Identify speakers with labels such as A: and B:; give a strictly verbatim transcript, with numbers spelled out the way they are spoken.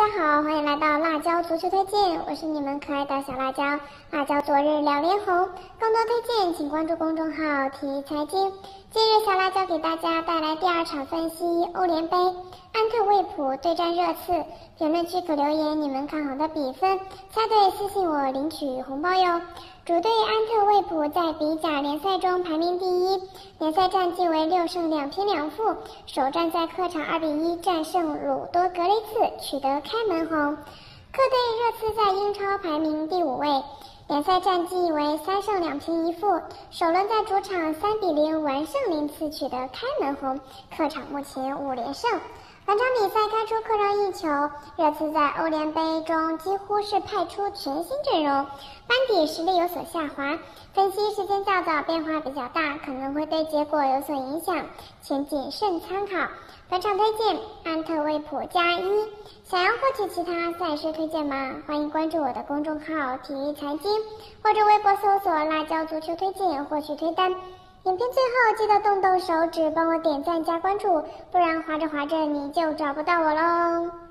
A: 好，欢迎来到辣椒足球推荐，我是你们可爱的小辣椒。辣椒昨日两连红，更多推荐请关注公众号体育财经。今日小辣椒给大家带来第二场分析欧联杯，安特卫普对战热刺。评论区可留言你们看好的比分，猜对私信我领取红包哟。主队安特卫普在比甲联赛中排名第一，联赛战绩为六胜两平两负，首战在客场二比一战胜鲁多格雷茨，取得开门红。客队热刺在英超排名第五位，联赛战绩为三胜两平一负，首轮在主场三比零完胜林茨，取得开门红，客场目前五连胜。本场比赛开出客场一球，热刺在欧联杯中几乎是派出全新阵容，班底实力有所下滑，分析时间较早，变化比较大，可能会对结果有所影响，请谨慎参考。本场推荐安特卫普加一。想要获取其他赛事推荐吗？欢迎关注我的公众号体育财经，或者微博搜索辣椒足球推荐获取推单。影片最后记得动动手指帮我点赞加关注，不然滑着滑着你就找不到我喽。